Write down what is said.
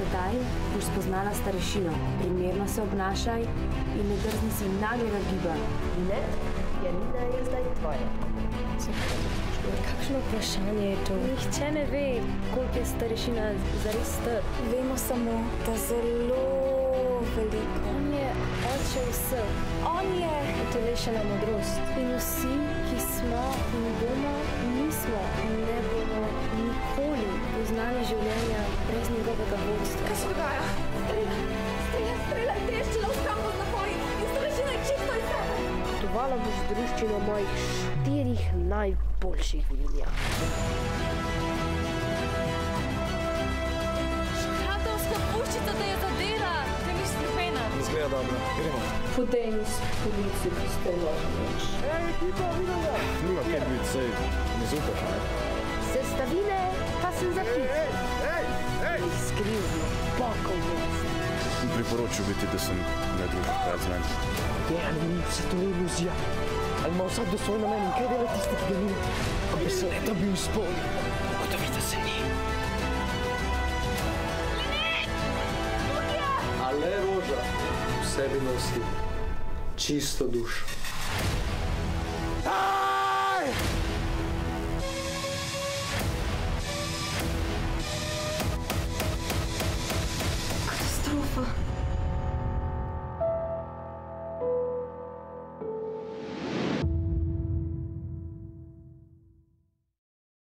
Zdaj boš spoznala starešino. Primerno se obnašaj in ne drzni si naglega giba. Ne, Janina je zdaj tvoja. Kakšno vprašanje je to? Nihče ne ve, koliko je starešina zares star. Vemo samo, da zelo veliko. On je oče vseh. On je utelešena modrost. In vsi, ki smo in bomo, nismo in ne bomo nikoli poznali življenja brez njegovega vodstva. Kaj se dogaja? Streljaj, treščina v skambo z napoji in starešina je čisto iz sebe. Potovala boš z druščino mojih 4 najboljših vinja. Škratovska puščica te je zadela, te ni strupena. Izgleda dobro, gremo. Potem s polici postoložen več. Ej, ekipa, videla! Nima kaj biti, sej ne zupaš, ne? Sestavine pa sem zapisal. Ej! Skrivno, pakovnost. Priporočil bi ti, da sem ne drugi krat z menim. Ali ni vse to iluzija? Ali ima vsak do svoj namen in kaj dela tisti, ki ga nima? Ko bi se leta bil izpolnil, ugotovi, da se ni. Ale roža v sebi nosi čisto dušo.